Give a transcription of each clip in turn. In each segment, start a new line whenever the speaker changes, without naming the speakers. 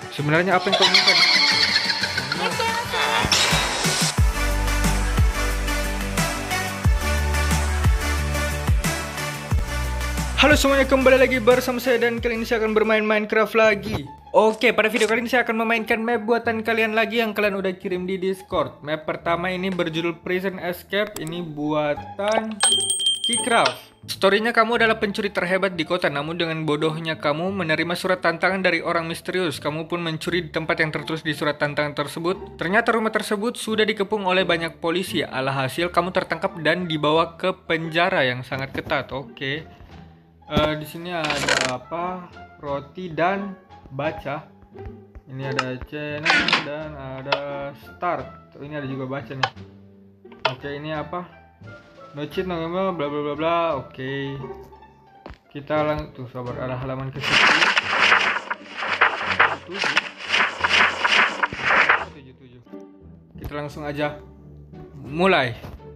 Sebenarnya apa yang kau inginkan? Halo semuanya, kembali lagi bersama saya dan kali ini saya akan bermain Minecraft lagi. Oke, pada video kali ini saya akan memainkan map buatan kalian lagi yang kalian udah kirim di Discord. Map pertama ini berjudul Prison Escape, ini buatan Keycraft. Storynya kamu adalah pencuri terhebat di kota, namun dengan bodohnya kamu menerima surat tantangan dari orang misterius. Kamu pun mencuri di tempat yang tertulis di surat tantangan tersebut. Ternyata rumah tersebut sudah dikepung oleh banyak polisi. Alhasil kamu tertangkap dan dibawa ke penjara yang sangat ketat. Oke. Di sini ada apa? Roti dan baca. Ini ada channel dan ada start. Ini ada juga baca nih. Oke, ini apa? No cheat, no gamble, bla bla bla bla. Oke. Kita langsung sabar, ada halaman ke 7. Kita langsung aja mulai.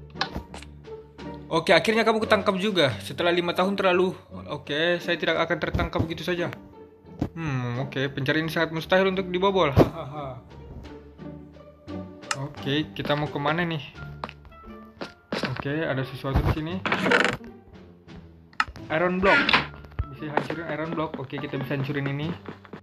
Oke, akhirnya kamu ketangkap juga. Setelah 5 tahun terlalu. Oke, saya tidak akan tertangkap begitu saja. Oke, pencarian ini sangat mustahil untuk dibobol. Hahaha. Oke, kita mau kemana nih? Oke, ada sesuatu di sini. Iron block. Bisa hancurin iron block. Oke, kita bisa hancurin ini.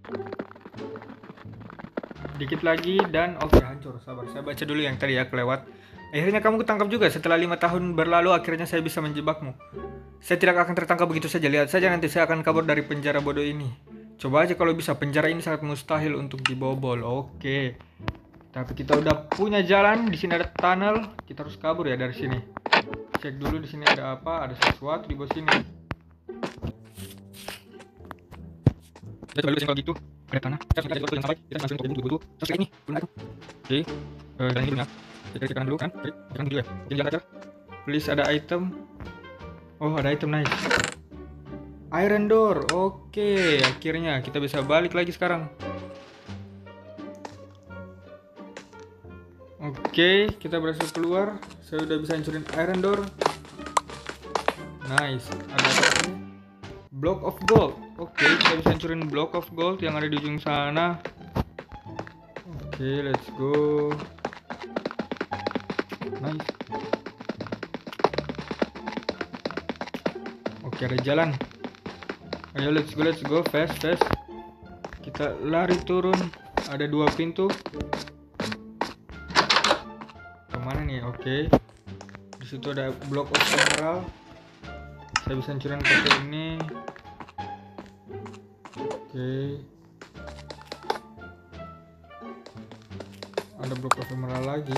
Dikit lagi dan oke, hancur. Sabar, saya baca dulu yang tadi ya, kelewat. Akhirnya kamu ketangkap juga. Setelah 5 tahun berlalu, akhirnya saya bisa menjebakmu. Saya tidak akan tertangkap begitu saja. Lihat saja nanti saya akan kabur dari penjara bodoh ini. Coba aja kalau bisa. Penjara ini sangat mustahil untuk dibobol. Oke. Tapi kita udah punya jalan. Di sini ada tunnel. Kita harus kabur ya dari sini. Cek dulu di sini ada apa? Ada sesuatu di bawah sini. Kita coba dulu kalau gitu. Ada tanah. Kita sudah yang sampai. Kita masukin ke butuh. Terus kayak ini. Oke. Jalan dulu ya. Kita kanan dulu kan? Kanan dulu ya. Oke, jalan aja. Please ada item. Oh, ada item, nice. Iron door. Oke, akhirnya kita bisa balik lagi sekarang. Oke, kita berhasil keluar. Saya udah bisa hancurin iron door. Nice. Ada apa ini? Block of gold. Oke, kita bisa hancurin block of gold yang ada di ujung sana. Oke, let's go. Nice. Oke, ada jalan. Ayo let's go, fast. Kita lari turun. Ada 2 pintu. Kemana nih? Oke. Di situ ada block of emerald. Saya bisa hancurin pakai ini. Oke. Ada block of emerald lagi.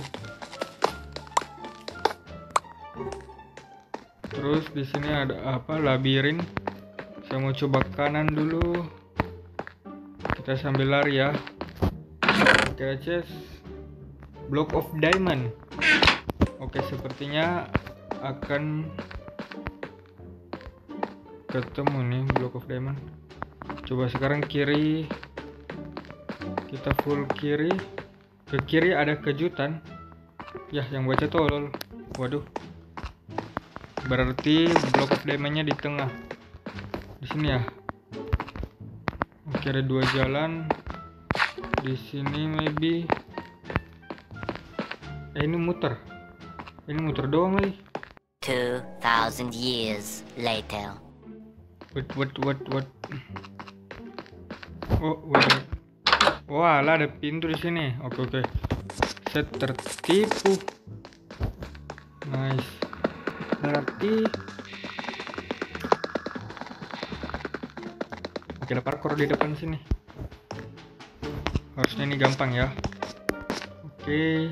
Terus di sini ada apa? Labirin. Saya mau coba kanan dulu. Kita sambil lari ya. Oke, chest. Block of diamond. Oke, sepertinya akan ketemu nih block of diamond. Coba sekarang kiri. Kita full kiri. Ke kiri ada kejutan. Ya, yang baca tolol. Waduh. Berarti block of diamond-nya di tengah. Di sini ya. Oke, ada 2 jalan. Di sini maybe. Ini muter. Ini muter doang lagi.
2000 years later.
What? Oh, wait. Wah, ada pintu di sini. Oke. Saya tertipu. Nice. Berarti oke, ada parkour di depan sini. Harusnya ini gampang ya. Oke.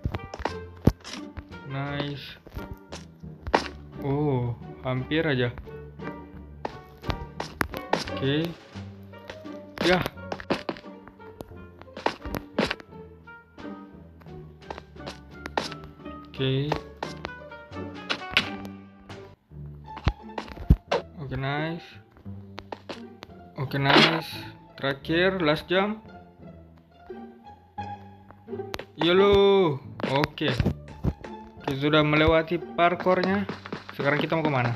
Nice. Oh, hampir aja. Oke. Ya. Oke. Oke, nice. Terakhir, last jump. Yolo. Oke. Kita sudah melewati parkournya. Sekarang kita mau kemana?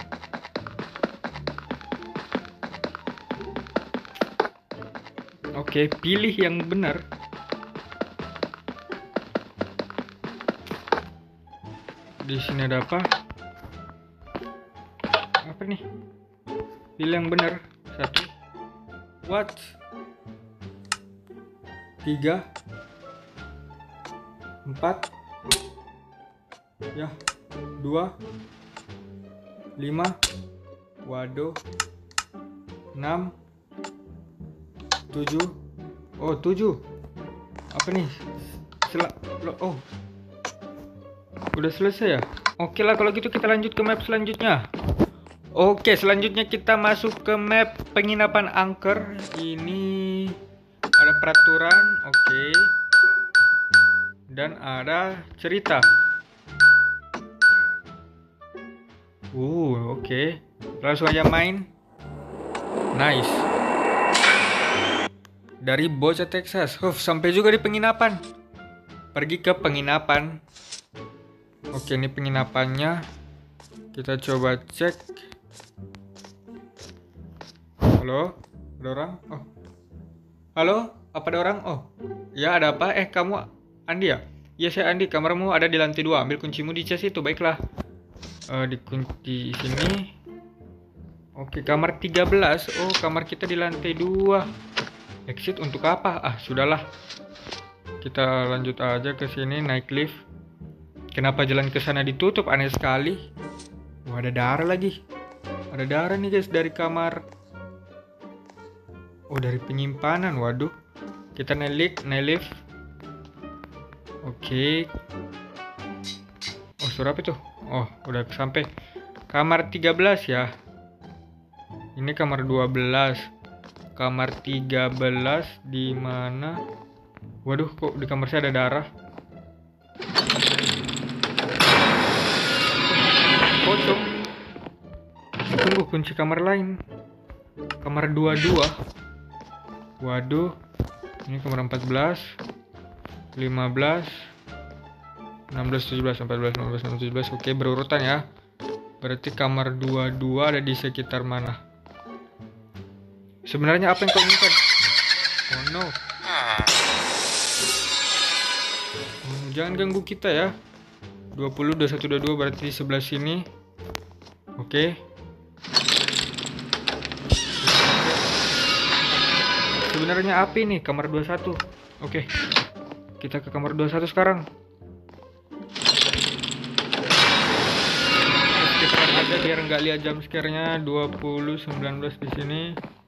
Oke, pilih yang benar. Di sini ada apa? Apa nih? Pilih yang benar. 1. What? 3. 4. Ya. 2. 5. Waduh. 6. 7. Oh, 7. Apa nih? Oh. Udah selesai ya? Oke lah kalau gitu kita lanjut ke map selanjutnya. Oke, selanjutnya kita masuk ke map penginapan angker. Ini ada peraturan, oke. Dan ada cerita. Oke. Langsung aja main. Nice. Dari bocah Texas. Sampai juga di penginapan. Pergi ke penginapan. Oke, ini penginapannya. Kita coba cek. Halo? Ada orang? Oh. Halo? Apa ada orang? Oh. Ya, ada apa? Kamu Andi ya? Iya, saya Andi. Kamarmu ada di lantai 2. Ambil kuncimu di cas itu. Baiklah. Dikunci sini. Oke, kamar 13. Oh, kamar kita di lantai 2. Exit untuk apa? Sudahlah. Kita lanjut aja ke sini, naik lift. Kenapa jalan ke sana ditutup? Aneh sekali. Wah, ada darah lagi. Ada darah nih guys dari kamar. Oh, dari penyimpanan. Waduh. Kita naik lift. Oke. Oh, suara apa itu? Oh, udah sampai. Kamar 13 ya. Ini kamar 12. Kamar 13 di mana? Waduh, kok di kamar saya ada darah? Pocong. Tunggu, kunci kamar lain. Kamar 22. Waduh. Ini kamar 14, 15, 16, 17, 14, 15, 16, 17. Oke, berurutan ya. Berarti kamar 22 ada di sekitar mana? Sebenarnya apa yang kau inginkan? Oh no. Jangan ganggu kita ya. 20, 21, 22 berarti di sebelah sini. Oke. Sebenarnya api nih, kamar 21. Oke. Kita ke kamar 21 sekarang. Kita aja biar nggak lihat jam scare-nya. 20, 19 di sini.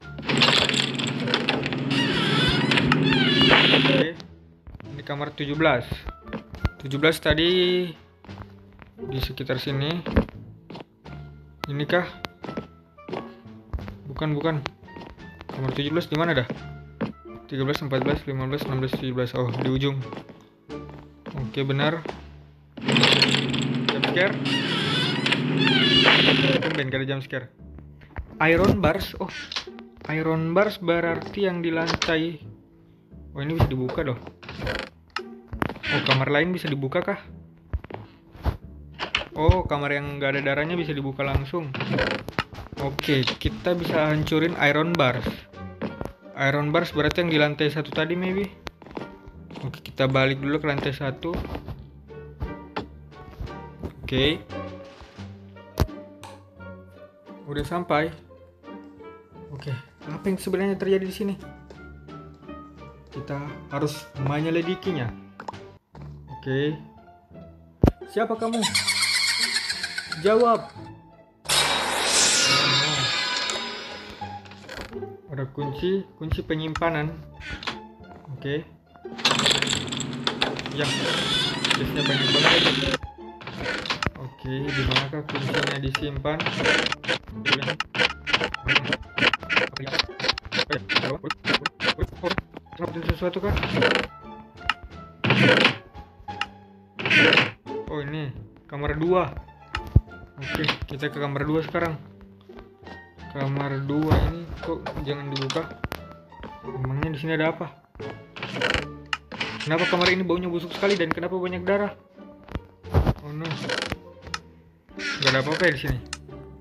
Oke. Ini kamar 17. 17 tadi di sekitar sini. Inikah? Bukan. Kamar 17 di mana dah? 13, 14, 15, 16, 17. Oh, di ujung. Oke, benar. Jump scare. Tumben gak ada jump scare. Iron bars. Oh, iron bars berarti yang di lantai. Oh, ini bisa dibuka loh. Oh, kamar lain bisa dibuka kah? Oh, kamar yang nggak ada darahnya bisa dibuka langsung. Oke, kita bisa hancurin iron bars. Iron bars berarti yang di lantai 1 tadi maybe. Oke, kita balik dulu ke lantai 1. Oke. Udah sampai. Oke, apa yang sebenarnya terjadi di sini? Kita harus menyelidikinya. Oke. Siapa kamu? Jawab. Ada kunci penyimpanan. Oke. Ya, biasanya banyak banget. Oke, di manakah kuncinya disimpan? Sesuatu kah? Oh, ini kamar 2. Oke, kita ke kamar 2 sekarang. Kamar 2 ini kok jangan dibuka? Emangnya di sini ada apa? Kenapa kamar ini baunya busuk sekali dan kenapa banyak darah? Oh no. Gak ada apa-apa ya di sini.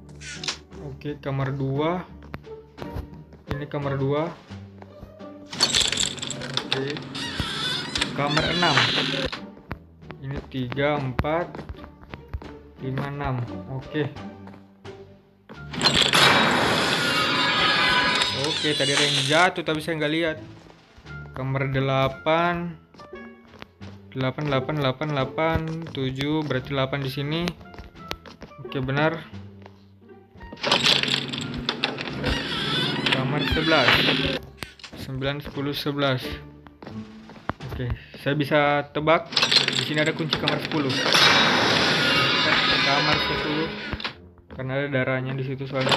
Oke, kamar 2. Ini kamar 2. Oke. Kamar 6. Ini 3, 4, 5, 6. Oke. Oke, tadi ada yang jatuh tapi saya nggak lihat. Kamar 8. 8, 8, 8, 8, 7, berarti 8 di sini. Oke, benar. Kamar 11. 9, 10, 11. Oke, saya bisa tebak. Di sini ada kunci kamar 10. Kamar 10 karena ada darahnya di situ soalnya.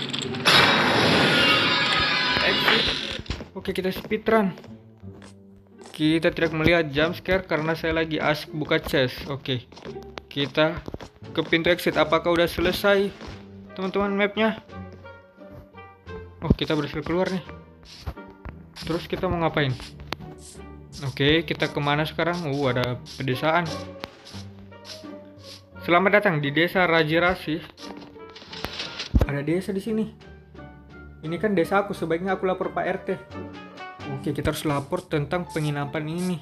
Exit. Oke, kita speedrun. Kita tidak melihat jump scare karena saya lagi asik buka chest. Oke, kita ke pintu exit. Apakah udah selesai teman-teman mapnya? Oh, kita berhasil keluar nih. Terus kita mau ngapain? Oke, kita kemana sekarang? Ada pedesaan. Selamat datang di desa Rajarasih. Ada desa di sini. Ini kan desa aku, sebaiknya aku lapor Pak RT. Oke, kita harus lapor tentang penginapan ini.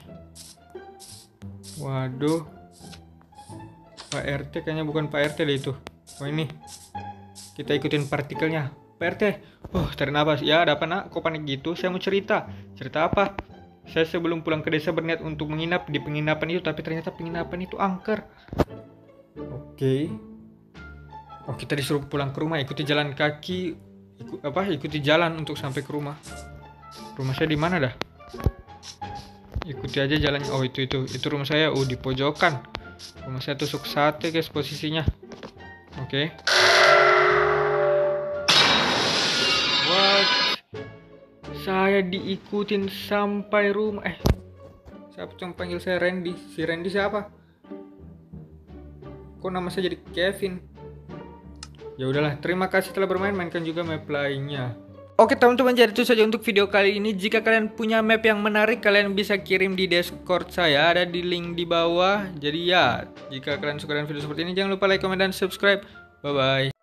Waduh. Pak RT kayaknya bukan Pak RT deh itu. Oh ini. Kita ikutin partikelnya. Pak RT. Tarik nafas. Ya, ada apa nak? Kok panik gitu? Saya mau cerita. Cerita apa? Saya sebelum pulang ke desa berniat untuk menginap di penginapan itu, tapi ternyata penginapan itu angker. Oke. Kita disuruh pulang ke rumah. Ikuti jalan kaki. Ikuti jalan untuk sampai ke rumah. Rumah saya di mana dah? Ikuti aja jalannya. Itu rumah saya. Di pojokan. Rumah saya tusuk sate guys posisinya. Oke. What? Saya diikutin sampai rumah. Siapa yang panggil saya Randy? Si Randy siapa? Kok nama saya jadi Kevin? Ya udahlah, terima kasih telah bermain. Mainkan juga map lainnya. Oke teman-teman, jadi itu saja untuk video kali ini. Jika kalian punya map yang menarik, kalian bisa kirim di Discord saya, ada di link di bawah. Jadi ya, jika kalian suka dengan video seperti ini, jangan lupa like, comment, dan subscribe. Bye-bye.